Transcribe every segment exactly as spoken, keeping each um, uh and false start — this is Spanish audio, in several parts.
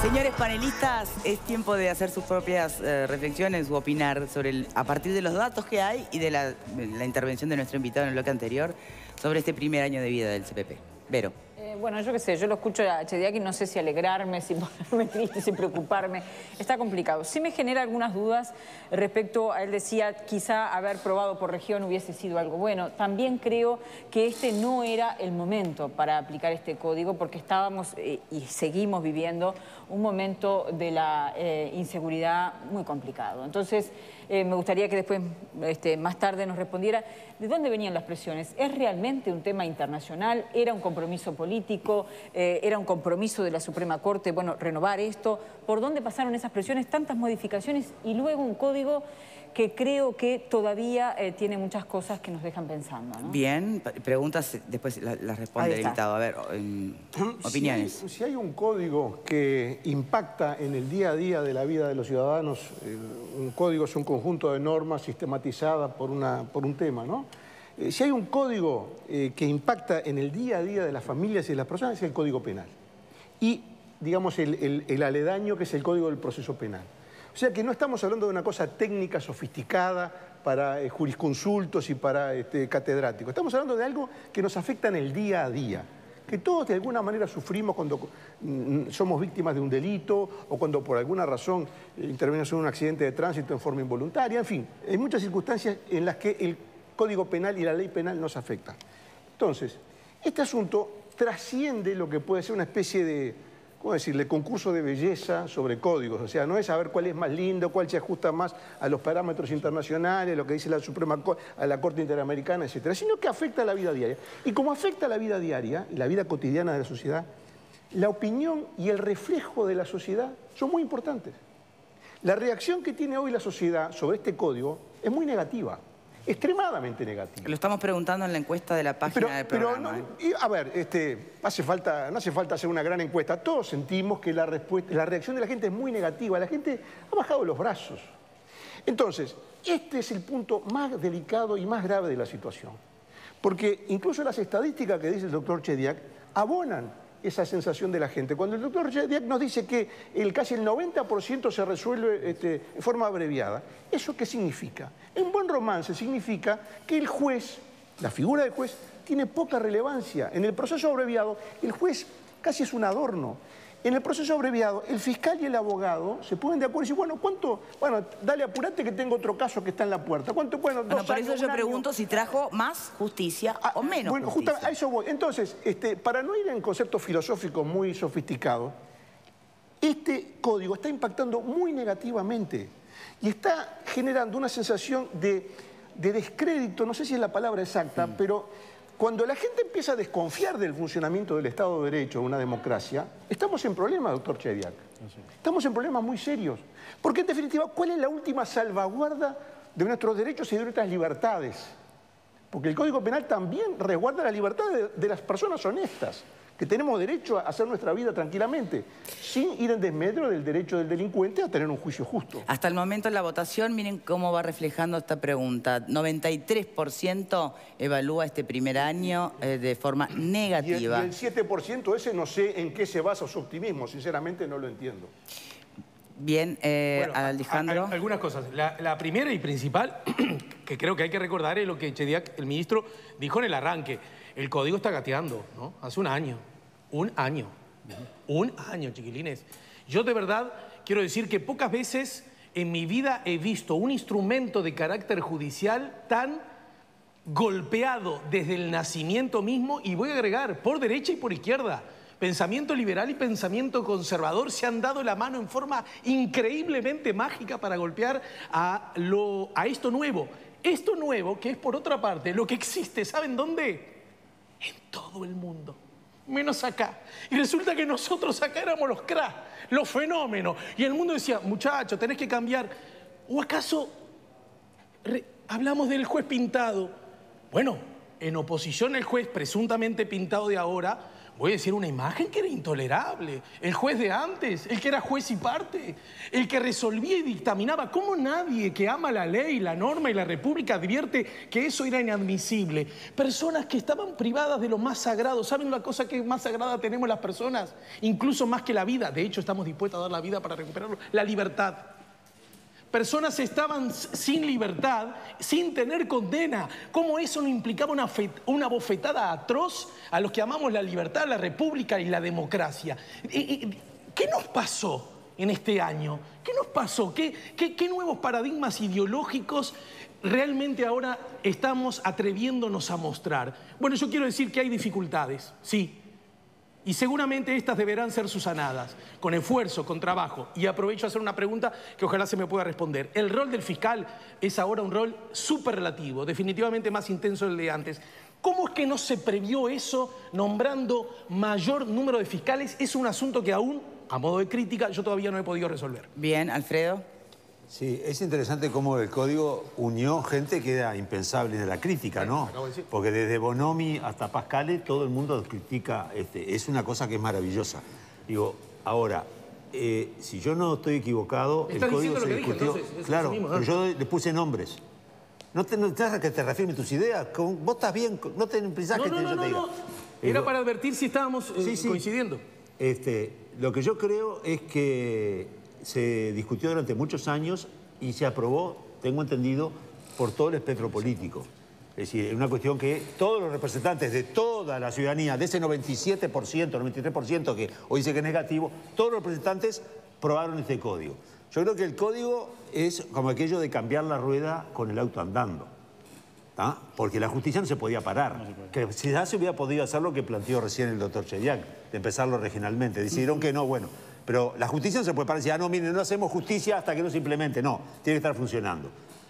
Señores panelistas, es tiempo de hacer sus propias eh, reflexiones u opinar sobre el, a partir de los datos que hay y de la, de la intervención de nuestro invitado en el bloque anterior sobre este primer año de vida del C P P. Vero. Eh, bueno, yo qué sé, yo lo escucho a Chediak y no sé si alegrarme, si ponerme triste, si preocuparme. Está complicado. Sí me genera algunas dudas respecto a él decía, quizá haber probado por región hubiese sido algo bueno. También creo que este no era el momento para aplicar este código porque estábamos eh, y seguimos viviendo un momento de la eh, inseguridad muy complicado. Entonces, eh, me gustaría que después, este, más tarde, nos respondiera de dónde venían las presiones. ¿Es realmente un tema internacional? ¿Era un compromiso político? Eh, ¿Era un compromiso de la Suprema Corte, bueno, renovar esto? ¿Por dónde pasaron esas presiones, tantas modificaciones y luego un código que creo que todavía eh, tiene muchas cosas que nos dejan pensando, ¿no? Bien, preguntas, después las la responde el invitado. A ver, eh, opiniones. Si hay, si hay un código que impacta en el día a día de la vida de los ciudadanos, eh, un código es un conjunto de normas sistematizadas por, una, por un tema, ¿no? Eh, si hay un código eh, que impacta en el día a día de las familias y de las personas, es el Código Penal. Y, digamos, el, el, el aledaño, que es el Código del Proceso Penal. O sea que no estamos hablando de una cosa técnica, sofisticada, para eh, jurisconsultos y para este, catedráticos. Estamos hablando de algo que nos afecta en el día a día. Que todos de alguna manera sufrimos cuando mm, somos víctimas de un delito o cuando por alguna razón eh, intervenimos en un accidente de tránsito en forma involuntaria. En fin, hay muchas circunstancias en las que el Código Penal y la ley penal nos afectan. Entonces, este asunto trasciende lo que puede ser una especie de, ¿cómo decirle?, concurso de belleza sobre códigos. O sea, no es saber cuál es más lindo, cuál se ajusta más a los parámetros internacionales, lo que dice la Suprema Corte, a la Corte Interamericana, etcétera, sino que afecta a la vida diaria. Y como afecta a la vida diaria y la vida cotidiana de la sociedad, la opinión y el reflejo de la sociedad son muy importantes. La reacción que tiene hoy la sociedad sobre este código es muy negativa. Extremadamente negativa. Lo estamos preguntando en la encuesta de la página pero, del pero programa. no, ¿eh? y, a ver, este, hace falta, no hace falta hacer una gran encuesta. Todos sentimos que la, respuesta, la reacción de la gente es muy negativa. La gente ha bajado los brazos. Entonces, este es el punto más delicado y más grave de la situación. Porque incluso las estadísticas que dice el doctor Chediak abonan esa sensación de la gente. Cuando el doctor Chediak nos dice que el, casi el noventa por ciento se resuelve este, en forma abreviada, ¿eso qué significa? En buen romance significa que el juez, la figura del juez, tiene poca relevancia. En el proceso abreviado, el juez casi es un adorno. En el proceso abreviado, el fiscal y el abogado se ponen de acuerdo y dicen, bueno, ¿cuánto? Bueno, dale, apurate que tengo otro caso que está en la puerta. ¿Cuánto? Bueno, bueno dos por años, eso yo un pregunto año. si trajo más justicia Ah, o menos bueno, justicia. Bueno, a eso voy. Entonces, este, para no ir en conceptos filosóficos muy sofisticados, este código está impactando muy negativamente y está generando una sensación de, de descrédito, no sé si es la palabra exacta, mm. pero cuando la gente empieza a desconfiar del funcionamiento del Estado de Derecho, de una democracia, estamos en problemas, doctor Chediak. Estamos en problemas muy serios. Porque, en definitiva, ¿cuál es la última salvaguarda de nuestros derechos y de nuestras libertades? Porque el Código Penal también resguarda la libertad de, de las personas honestas, que tenemos derecho a hacer nuestra vida tranquilamente, sin ir en desmedro del derecho del delincuente a tener un juicio justo. Hasta el momento en la votación, miren cómo va reflejando esta pregunta. noventa y tres por ciento evalúa este primer año eh, de forma negativa. Y el, y el siete por ciento ese no sé en qué se basa su optimismo, sinceramente no lo entiendo. Bien, eh, bueno, Alejandro. A, a, algunas cosas. La, la primera y principal, que creo que hay que recordar, es lo que Chediak, el ministro, dijo en el arranque. El código está gateando, ¿no? Hace un año. Un año. Un año, chiquilines. Yo de verdad quiero decir que pocas veces en mi vida he visto un instrumento de carácter judicial tan golpeado desde el nacimiento mismo, y voy a agregar, por derecha y por izquierda. Pensamiento liberal y pensamiento conservador se han dado la mano en forma increíblemente mágica para golpear a, lo, a esto nuevo. Esto nuevo, que es por otra parte lo que existe, ¿saben dónde? En todo el mundo, menos acá. Y resulta que nosotros acá éramos los cracks, los fenómenos. Y el mundo decía, muchachos, tenés que cambiar. ¿O acaso hablamos del juez pintado? Bueno, en oposición al juez presuntamente pintado de ahora, voy a decir una imagen que era intolerable. El juez de antes, el que era juez y parte, el que resolvía y dictaminaba. ¿Cómo nadie que ama la ley, la norma y la república advierte que eso era inadmisible? Personas que estaban privadas de lo más sagrado. ¿Saben la cosa que más sagrada tenemos las personas? Incluso más que la vida. De hecho, estamos dispuestos a dar la vida para recuperarlo. La libertad. Personas estaban sin libertad, sin tener condena. ¿Cómo eso no implicaba una, una bofetada atroz a los que amamos la libertad, la república y la democracia? ¿Qué nos pasó en este año? ¿Qué nos pasó? ¿Qué, qué, qué nuevos paradigmas ideológicos realmente ahora estamos atreviéndonos a mostrar? Bueno, yo quiero decir que hay dificultades, sí. Y seguramente estas deberán ser subsanadas, con esfuerzo, con trabajo. Y aprovecho a hacer una pregunta que ojalá se me pueda responder. El rol del fiscal es ahora un rol súper relativo, definitivamente más intenso del de antes. ¿Cómo es que no se previó eso nombrando mayor número de fiscales? Es un asunto que aún, a modo de crítica, yo todavía no he podido resolver. Bien, Alfredo. Sí, es interesante cómo el código unió gente que era impensable de la crítica, ¿no? Porque desde Bonomi hasta Pascale todo el mundo critica, este, es una cosa que es maravillosa. Digo, ahora, eh, si yo no estoy equivocado, el código se discutió. Dije, entonces, claro, mismo, ¿no? Pero yo le puse nombres. No te, no te hagas que te reafirme tus ideas. Con, vos estás bien, no te pensás no, que no, te, no, yo no, te diga. No. Era eh, para advertir si estábamos eh, sí, sí. coincidiendo. Este, lo que yo creo es que se discutió durante muchos años y se aprobó, tengo entendido, por todo el espectro político. Es decir, es una cuestión que todos los representantes de toda la ciudadanía, de ese noventa y siete por ciento, noventa y tres por ciento que hoy dice que es negativo, todos los representantes aprobaron este código. Yo creo que el código es como aquello de cambiar la rueda con el auto andando. ¿Ah? Porque la justicia no se podía parar. No se puede. Que si ya se hubiera podido hacer lo que planteó recién el doctor Chediak, de empezarlo regionalmente. Decidieron que no, bueno. Pero la justicia no se puede parar y decir, ah, no, miren, no hacemos justicia hasta que no se implemente. No, tiene que estar funcionando.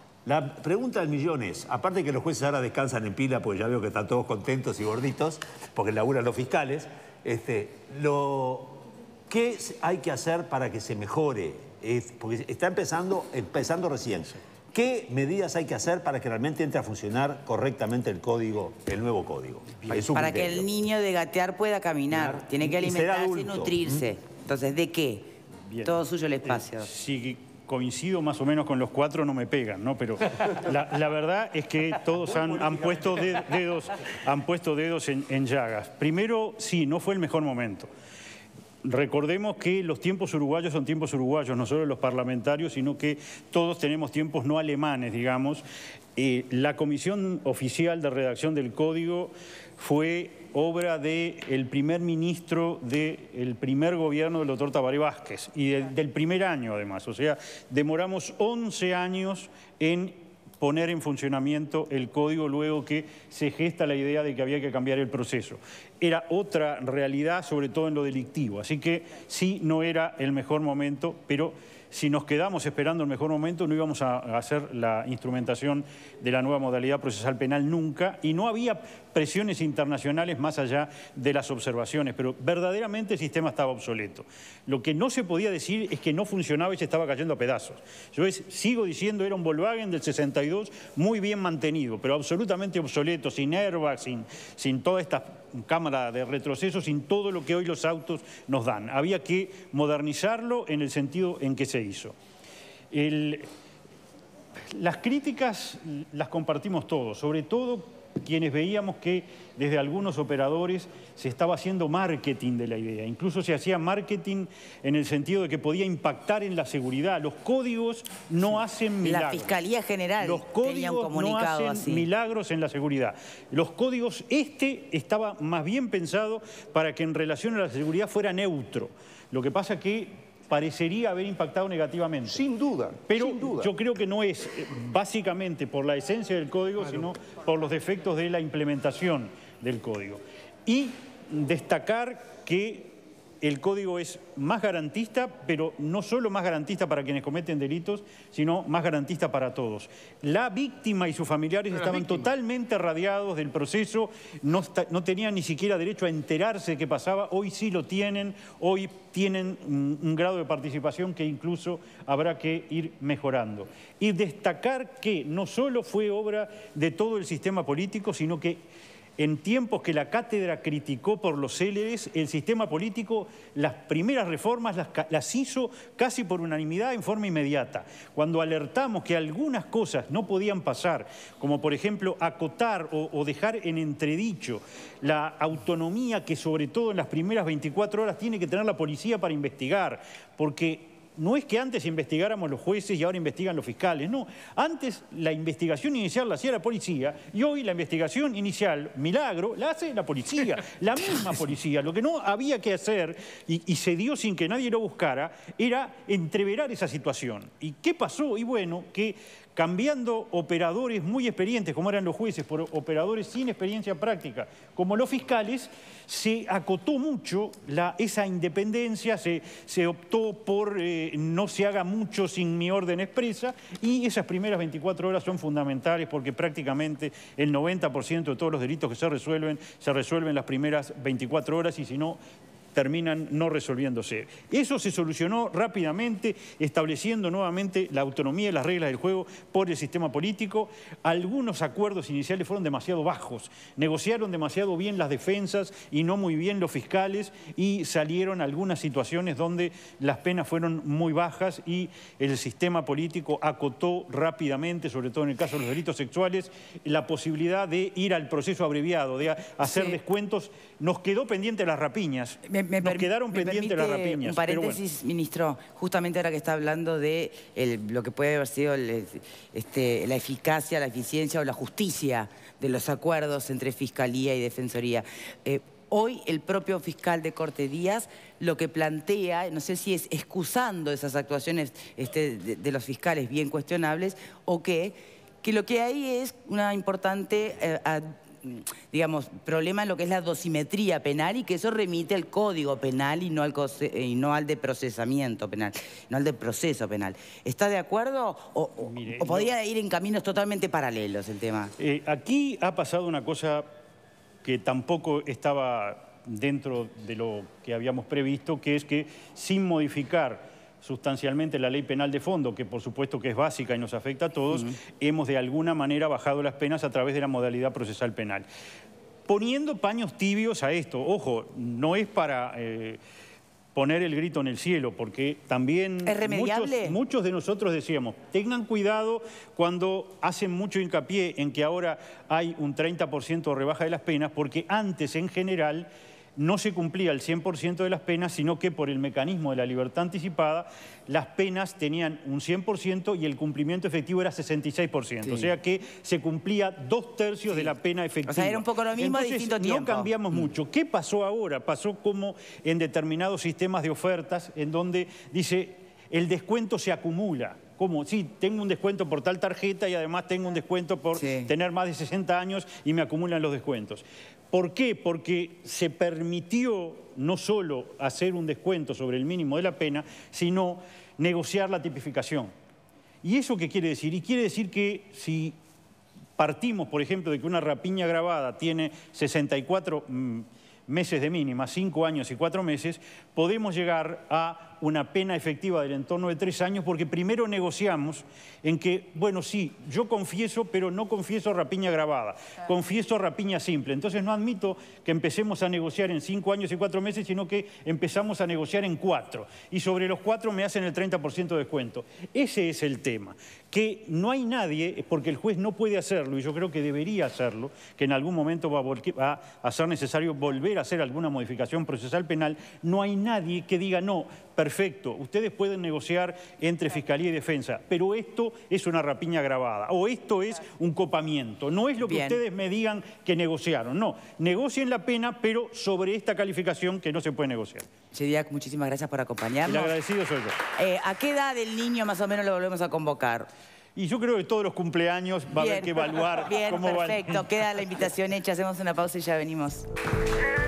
La pregunta del millón es, aparte de que los jueces ahora descansan en pila, porque ya veo que están todos contentos y gorditos, porque laburan los fiscales, este, lo, ¿qué hay que hacer para que se mejore? Es, porque está empezando, empezando recién. ¿Qué medidas hay que hacer para que realmente entre a funcionar correctamente el código, el nuevo código? Para que el niño de gatear pueda caminar, claro. Tiene que alimentarse y nutrirse. ¿Mm? Entonces, ¿de qué? Bien. Todo suyo el espacio. Eh, si coincido más o menos con los cuatro, no me pegan, ¿no? Pero la, la verdad es que todos han, han puesto de, dedos, han puesto dedos en, en llagas. Primero, sí, no fue el mejor momento. Recordemos que los tiempos uruguayos son tiempos uruguayos, no solo los parlamentarios, sino que todos tenemos tiempos no alemanes, digamos. Eh, la comisión oficial de redacción del código fue obra del primer ministro del primer gobierno del doctor Tabaré Vázquez y de, del primer año además. O sea, demoramos once años en poner en funcionamiento el código luego que se gesta la idea de que había que cambiar el proceso. Era otra realidad, sobre todo en lo delictivo. Así que sí, no era el mejor momento, pero si nos quedamos esperando el mejor momento no íbamos a hacer la instrumentación de la nueva modalidad procesal penal nunca, y no había presiones internacionales más allá de las observaciones, pero verdaderamente el sistema estaba obsoleto. Lo que no se podía decir es que no funcionaba y se estaba cayendo a pedazos. Yo es, sigo diciendo, era un Volkswagen del sesenta y dos muy bien mantenido, pero absolutamente obsoleto, sin airbag, sin, sin toda esta cámara de retroceso, sin todo lo que hoy los autos nos dan. Había que modernizarlo en el sentido en que se hizo. El, las críticas las compartimos todos, sobre todo quienes veíamos que desde algunos operadores se estaba haciendo marketing de la idea. Incluso se hacía marketing en el sentido de que podía impactar en la seguridad. Los códigos no hacen milagros. La Fiscalía General Los códigos tenía un comunicado no hacen así. milagros en la seguridad. Los códigos, este estaba más bien pensado para que en relación a la seguridad fuera neutro. Lo que pasa que parecería haber impactado negativamente. Sin duda, Pero sin duda. yo creo que no es básicamente por la esencia del código, claro, sino por los defectos de la implementación del código. Y destacar que el código es más garantista, pero no solo más garantista para quienes cometen delitos, sino más garantista para todos. La víctima y sus familiares pero estaban totalmente radiados del proceso, no, no tenían ni siquiera derecho a enterarse de qué pasaba. Hoy sí lo tienen, hoy tienen un, un grado de participación que incluso habrá que ir mejorando. Y destacar que no solo fue obra de todo el sistema político, sino que en tiempos que la cátedra criticó por los céleres, el sistema político, las primeras reformas las, las hizo casi por unanimidad en forma inmediata. Cuando alertamos que algunas cosas no podían pasar, como por ejemplo acotar o, o dejar en entredicho la autonomía que sobre todo en las primeras veinticuatro horas tiene que tener la policía para investigar, porque no es que antes investigáramos los jueces y ahora investigan los fiscales, no. Antes la investigación inicial la hacía la policía y hoy la investigación inicial, milagro, la hace la policía, la misma policía. Lo que no había que hacer, y, y se dio sin que nadie lo buscara, era entreverar esa situación. ¿Y qué pasó? Y bueno, que cambiando operadores muy experientes, como eran los jueces, por operadores sin experiencia práctica, como los fiscales, se acotó mucho la, esa independencia, se, se optó por eh, no se haga mucho sin mi orden expresa, y esas primeras veinticuatro horas son fundamentales porque prácticamente el noventa por ciento de todos los delitos que se resuelven, se resuelven las primeras veinticuatro horas y si no, terminan no resolviéndose. Eso se solucionó rápidamente, estableciendo nuevamente la autonomía y las reglas del juego por el sistema político. Algunos acuerdos iniciales fueron demasiado bajos, negociaron demasiado bien las defensas y no muy bien los fiscales, y salieron algunas situaciones donde las penas fueron muy bajas y el sistema político acotó rápidamente, sobre todo en el caso de los delitos sexuales, la posibilidad de ir al proceso abreviado, de hacer sí. descuentos. Nos quedó pendiente las rapiñas. Me Me Nos quedaron pendientes las rapiñas. Un paréntesis, bueno. Ministro, justamente ahora que está hablando de el, lo que puede haber sido el, este, la eficacia, la eficiencia o la justicia de los acuerdos entre Fiscalía y Defensoría. Eh, hoy el propio fiscal de Corte Díaz lo que plantea, no sé si es excusando esas actuaciones este, de, de los fiscales bien cuestionables o qué, que lo que hay es una importante... Eh, ad, digamos, problema en lo que es la dosimetría penal y que eso remite al Código Penal y no al, y no al de procesamiento penal, no al de proceso penal. ¿Está de acuerdo o, o, Mire, o podría no, ir en caminos totalmente paralelos el tema? Eh, aquí ha pasado una cosa que tampoco estaba dentro de lo que habíamos previsto, que es que sin modificar sustancialmente la ley penal de fondo, que por supuesto que es básica y nos afecta a todos, uh-huh. hemos de alguna manera bajado las penas a través de la modalidad procesal penal. Poniendo paños tibios a esto, ojo, no es para eh, poner el grito en el cielo, porque también ¿es remediable? Muchos, muchos de nosotros decíamos, tengan cuidado cuando hacen mucho hincapié en que ahora hay un treinta por ciento de rebaja de las penas, porque antes en general no se cumplía el cien por ciento de las penas, sino que por el mecanismo de la libertad anticipada, las penas tenían un cien por ciento y el cumplimiento efectivo era sesenta y seis por ciento. Sí. O sea que se cumplía dos tercios sí. de la pena efectiva. O sea, era un poco lo mismo, Entonces, distinto tiempo. No cambiamos mm. mucho. ¿Qué pasó ahora? Pasó como en determinados sistemas de ofertas, en donde dice, el descuento se acumula. ¿Cómo? Sí, tengo un descuento por tal tarjeta y además tengo un descuento por sí. tener más de sesenta años y me acumulan los descuentos. ¿Por qué? Porque se permitió no solo hacer un descuento sobre el mínimo de la pena, sino negociar la tipificación. ¿Y eso qué quiere decir? Y quiere decir que si partimos, por ejemplo, de que una rapiña agravada tiene sesenta y cuatro mmm, meses de mínima, cinco años y cuatro meses, podemos llegar a una pena efectiva del entorno de tres años porque primero negociamos en que, bueno, sí, yo confieso, pero no confieso rapiña agravada, claro. confieso rapiña simple. Entonces no admito que empecemos a negociar en cinco años y cuatro meses, sino que empezamos a negociar en cuatro. Y sobre los cuatro me hacen el treinta por ciento de descuento. Ese es el tema. Que no hay nadie, porque el juez no puede hacerlo, y yo creo que debería hacerlo, que en algún momento va a, va a ser necesario volver a hacer alguna modificación procesal penal, no hay nadie que diga, no, perfecto, ustedes pueden negociar entre Fiscalía y Defensa, pero esto es una rapiña agravada, o esto es un copamiento, no es lo que Bien. ustedes me digan que negociaron, no, negocien la pena, pero sobre esta calificación que no se puede negociar. Chediak, muchísimas gracias por acompañarnos. El agradecido soy yo. Eh, ¿A qué edad del niño más o menos lo volvemos a convocar? Y yo creo que todos los cumpleaños va Bien. a haber que evaluar Bien, cómo perfecto. va. Queda la invitación hecha. Hacemos una pausa y ya venimos.